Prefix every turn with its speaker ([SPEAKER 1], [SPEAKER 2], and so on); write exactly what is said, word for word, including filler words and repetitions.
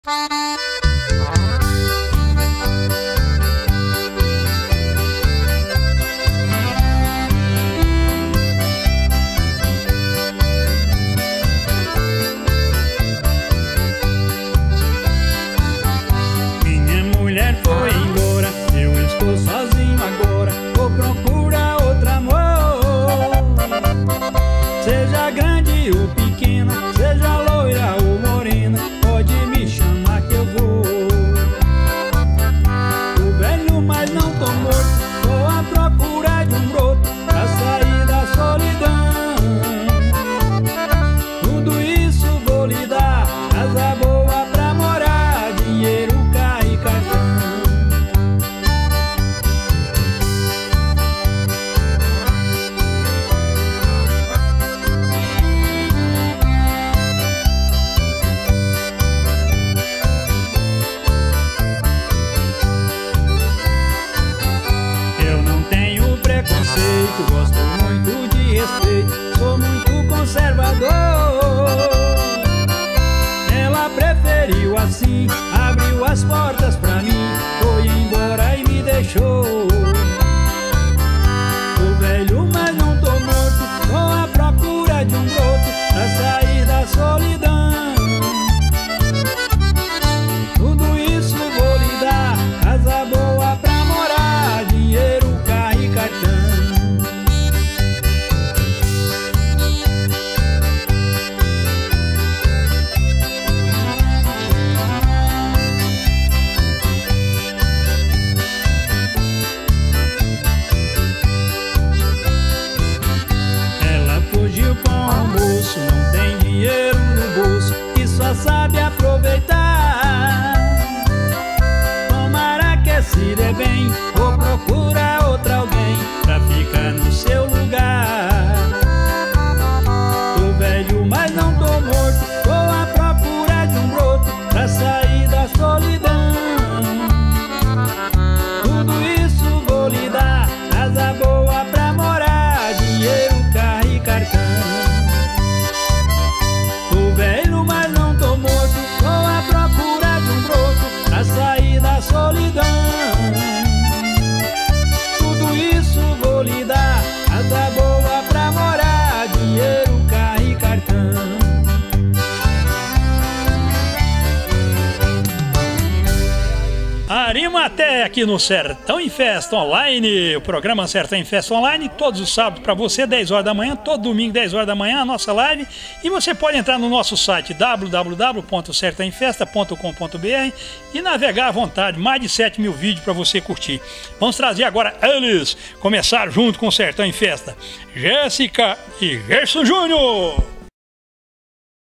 [SPEAKER 1] Minha mulher foi embora, eu estou sozinho agora, vou procurar outro amor. Seja grande ou pequena, seja loira ou morena, pode me chamar que eu vou. Tô velho, mas não tô morto, vou à procura de um broto pra sair da solidão. Tudo isso vou lhe dar, casa boa pra morar, dinheiro, carro e cartão. Eu não tenho preconceito, gosto muito de respeito, sou muito conservador. Ela preferiu assim, abriu as portas pra mim, foi embora e me deixou. Tô velho, mas não tô morto, tô à procura de um broto pra sair da solidão. Tudo isso vou lhe dar, casa boa pra morar, dinheiro, carro e cartão. Ela fugiu com o moço, não tem dinheiro no bolso e só sabe aproveitar. Tomara que se dê bem, vou procurar outra alguém pra ficar no seu lugar. Tô velho, mas não tô morto, tô à procura de um broto pra sair da solidão. Tudo isso vou lhe dar, casa boa pra morar, dinheiro, carro e cartão. Tô velho, mas não tô morto, tô à procura de um broto pra sair da solidão. Tudo isso vou lhe dar, casa boa pra morar, dinheiro, carro e cartão.
[SPEAKER 2] Arimaté aqui no Sertão em Festa Online, o programa Sertão em Festa Online, todos os sábados para você, dez horas da manhã, todo domingo, dez horas da manhã, a nossa live. E você pode entrar no nosso site w w w ponto sertão em festa ponto com ponto b r e navegar à vontade, mais de sete mil vídeos para você curtir. Vamos trazer agora eles, começar junto com o Sertão em Festa, Jéssica e Gerson Júnior.